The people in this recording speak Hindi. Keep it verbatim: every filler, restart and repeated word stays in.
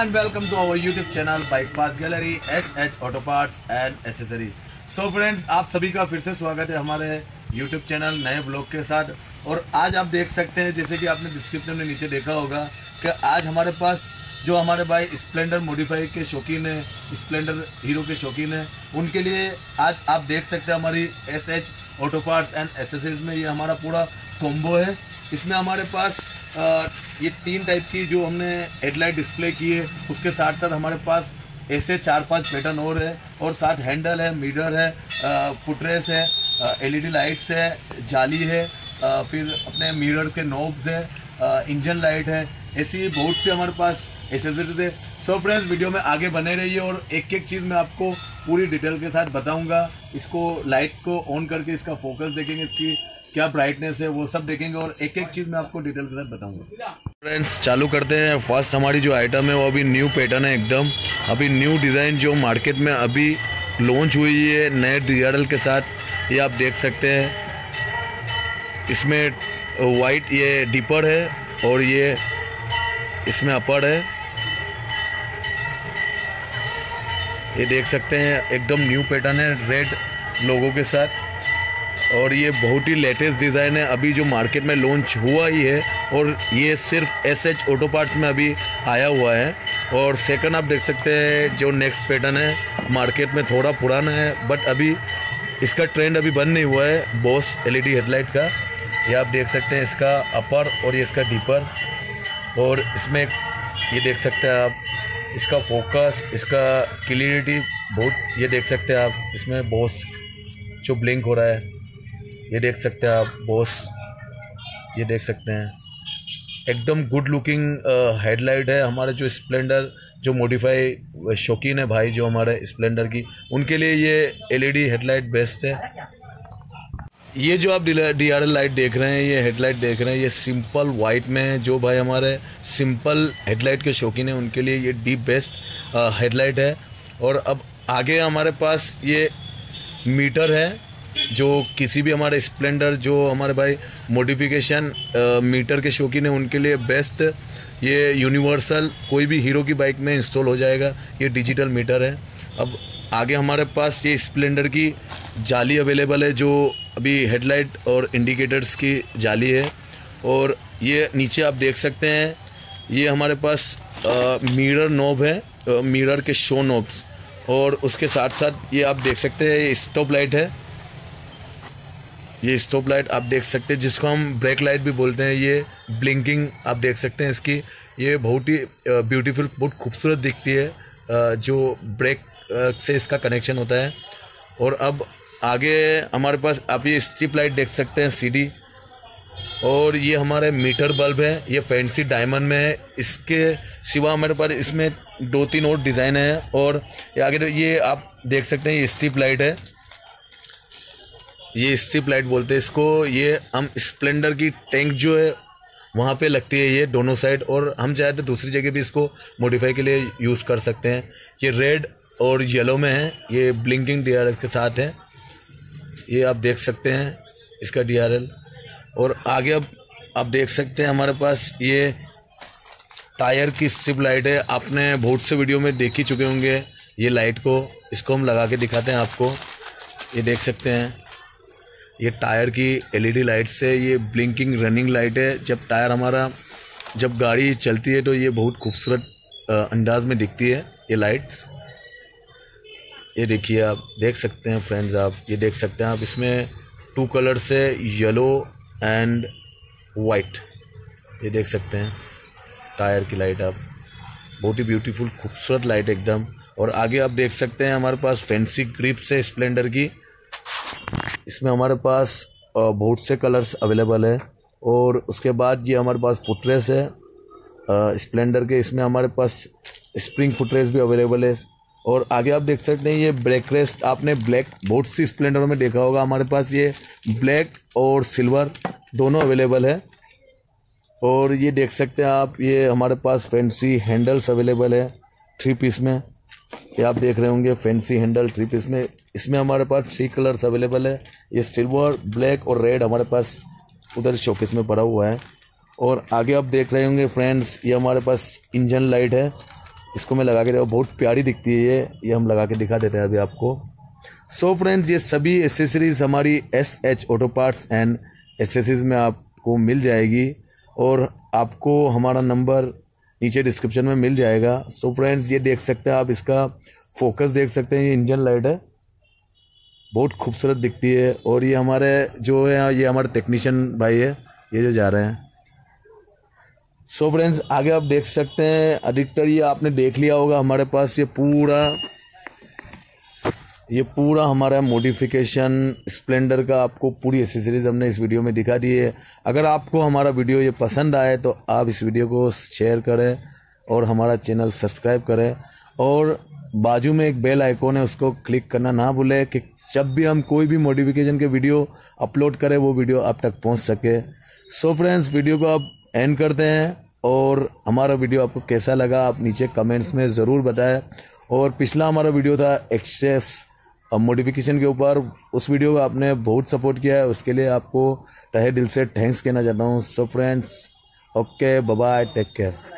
and welcome to our YouTube channel Bike Parts Gallery, S H Auto Parts and Accessories. So friends, आप सभी का फिर से स्वागत है हमारे YouTube चैनल नए ब्लॉग के साथ। और आज आप देख सकते हैं, जैसे कि आपने डिस्क्रिप्शन में नीचे देखा होगा, कि आज हमारे पास जो हमारे भाई स्प्लेंडर मॉडिफाई के शौकीन है, स्प्लेंडर हीरो के शौकीन है, उनके लिए आज आप देख सकते हैं हमारी S H auto parts and accessories में ये हमारा पूरा कॉम्बो है। इसमें हमारे पास आ, ये तीन टाइप की जो हमने हेडलाइट डिस्प्ले की है, उसके साथ साथ हमारे पास ऐसे चार पांच पैटर्न और है, और साथ हैंडल है, मिरर है, फुटरेस है, एलईडी लाइट्स है, जाली है, आ, फिर अपने मिरर के नॉब्स है, इंजन लाइट है, ऐसी बहुत सी हमारे पास एसेसरीज है। सो फ्रेंड्स, वीडियो में आगे बने रहिए और एक एक चीज़ मैं आपको पूरी डिटेल के साथ बताऊंगा। इसको लाइट को ऑन करके इसका फोकस देखेंगे, इसकी क्या ब्राइटनेस है वो सब देखेंगे, और एक एक चीज़ मैं आपको डिटेल के साथ बताऊंगा। फ्रेंड्स, चालू करते हैं। फर्स्ट हमारी जो आइटम है वो अभी न्यू पैटर्न है, एकदम अभी न्यू डिज़ाइन जो मार्केट में अभी लॉन्च हुई है नए डीआरएल के साथ। ये आप देख सकते हैं, इसमें वाइट ये डिपर है और ये इसमें अपर है। ये देख सकते हैं एकदम न्यू पैटर्न है रेड लोगो के साथ, और ये बहुत ही लेटेस्ट डिज़ाइन है, अभी जो मार्केट में लॉन्च हुआ ही है, और ये सिर्फ एस एच ऑटो पार्ट्स में अभी आया हुआ है। और सेकंड आप देख सकते हैं जो नेक्स्ट पैटर्न है, मार्केट में थोड़ा पुराना है बट अभी इसका ट्रेंड अभी बंद नहीं हुआ है, बॉस एलईडी हेडलाइट का। ये आप देख सकते हैं इसका अपर और ये इसका डीपर, और इसमें ये देख सकते हैं आप इसका फोकस, इसका क्लियरिटी बहुत, ये देख सकते हैं आप इसमें बॉस जो ब्लिंक हो रहा है, ये देख सकते हैं आप बॉस, ये देख सकते हैं एकदम गुड लुकिंग हेडलाइट है। हमारे जो स्प्लेंडर जो मॉडिफाई शौकीन है भाई जो हमारे स्प्लेंडर की, उनके लिए ये एलईडी हेडलाइट बेस्ट है। ये जो आप डीआरएल लाइट देख रहे हैं, ये हेडलाइट देख रहे हैं, ये सिंपल वाइट में है। जो भाई हमारे सिंपल हेडलाइट के शौकीन है उनके लिए ये डी बेस्ट हेडलाइट है। और अब आगे हमारे पास ये मीटर है, जो किसी भी हमारे स्प्लेंडर जो हमारे भाई मॉडिफिकेशन मीटर के शौकीन है उनके लिए बेस्ट। ये यूनिवर्सल कोई भी हीरो की बाइक में इंस्टॉल हो जाएगा, ये डिजिटल मीटर है। अब आगे हमारे पास ये स्प्लेंडर की जाली अवेलेबल है, जो अभी हेडलाइट और इंडिकेटर्स की जाली है। और ये नीचे आप देख सकते हैं, ये हमारे पास आ, मिरर नॉब है, आ, मिरर के शो नॉब्स, और उसके साथ साथ ये आप देख सकते हैं ये स्टॉप लाइट है। ये स्टॉप लाइट आप देख सकते हैं, जिसको हम ब्रेक लाइट भी बोलते हैं। ये ब्लिंकिंग आप देख सकते हैं इसकी, ये बहुत ही ब्यूटीफुल, बहुत खूबसूरत दिखती है, जो ब्रेक से इसका कनेक्शन होता है। और अब आगे हमारे पास आप ये स्ट्रिप लाइट देख सकते हैं सीडी, और ये हमारे मीटर बल्ब है, ये फैंसी डायमंड में है। इसके सिवा हमारे पास इसमें दो तीन और डिज़ाइन है। और आगे ये आप देख सकते हैं ये स्ट्रिप लाइट है, ये स्ट्रिप लाइट बोलते हैं इसको। ये हम स्प्लेंडर की टैंक जो है वहाँ पे लगती है ये दोनों साइड, और हम चाहे तो दूसरी जगह भी इसको मॉडिफाई के लिए यूज़ कर सकते हैं। ये रेड और येलो में है, ये ब्लिंकिंग डीआरएल के साथ है, ये आप देख सकते हैं इसका डीआरएल। और आगे अब आप देख सकते हैं हमारे पास ये टायर की स्ट्रिप लाइट है, आपने बहुत से वीडियो में देख ही चुके होंगे ये लाइट को। इसको हम लगा के दिखाते हैं आपको, ये देख सकते हैं ये टायर की एलईडी लाइट से, ये ब्लिंकिंग रनिंग लाइट है। जब टायर हमारा जब गाड़ी चलती है तो ये बहुत खूबसूरत अंदाज में दिखती है ये लाइट्स। ये देखिए आप देख सकते हैं फ्रेंड्स, आप ये देख सकते हैं आप इसमें टू कलर से, येलो एंड वाइट, ये देख सकते हैं टायर की लाइट आप, बहुत ही ब्यूटीफुल खूबसूरत लाइट एकदम। और आगे आप देख सकते हैं हमारे पास फैंसी ग्रिप्स है स्प्लेंडर की, इसमें हमारे पास बहुत से कलर्स अवेलेबल है। और उसके बाद ये हमारे पास फुटरेस है स्प्लेंडर के, इसमें हमारे पास स्प्रिंग फुटरेस भी अवेलेबल है। और आगे आप देख सकते हैं ये ब्रेक रेस्ट, आपने ब्लैक बहुत सी स्प्लेंडर में देखा होगा, हमारे पास ये ब्लैक और सिल्वर दोनों अवेलेबल है। और ये देख सकते हैं आप, ये हमारे पास फैंसी हैंडल्स अवेलेबल है थ्री पीस में, ये आप देख रहे होंगे फैंसी हैंडल थ्री पीस में। इसमें हमारे पास थ्री कलर्स अवेलेबल है, ये सिल्वर, ब्लैक और रेड हमारे पास उधर शोकेस में पड़ा हुआ है। और आगे आप देख रहे होंगे फ्रेंड्स, ये हमारे पास इंजन लाइट है, इसको मैं लगा के देखो, बहुत प्यारी दिखती है ये ये हम लगा के दिखा देते हैं अभी आपको। सो फ्रेंड्स, ये सभी एसेसरीज हमारी S H auto parts and accessories में आपको मिल जाएगी और आपको हमारा नंबर नीचे डिस्क्रिप्शन में मिल जाएगा। सो फ्रेंड्स, ये देख सकते हैं आप, इसका फोकस देख सकते हैं, ये इंजन लाइट है, बहुत खूबसूरत दिखती है। और ये हमारे जो है ये हमारे टेक्नीशियन भाई है, ये जो जा रहे हैं। सो फ्रेंड्स, आगे आप देख सकते हैं, अधिकतर ये आपने देख लिया होगा, हमारे पास ये पूरा ये पूरा हमारा मॉडिफिकेशन स्प्लेंडर का आपको पूरी एसेसरीज हमने इस वीडियो में दिखा दी है। अगर आपको हमारा वीडियो ये पसंद आए तो आप इस वीडियो को शेयर करें और हमारा चैनल सब्सक्राइब करें और बाजू में एक बेल आइकॉन है, उसको क्लिक करना ना भूलें कि जब भी हम कोई भी मॉडिफिकेशन के वीडियो अपलोड करें वो वीडियो आप तक पहुंच सके। सो फ्रेंड्स, वीडियो को आप एंड करते हैं और हमारा वीडियो आपको कैसा लगा आप नीचे कमेंट्स में ज़रूर बताएं। और पिछला हमारा वीडियो था एक्सेस मॉडिफिकेशन के ऊपर, उस वीडियो को आपने बहुत सपोर्ट किया है, उसके लिए आपको तहे दिल से थैंक्स कहना चाहता हूँ। So friends, okay, bye bye, take care.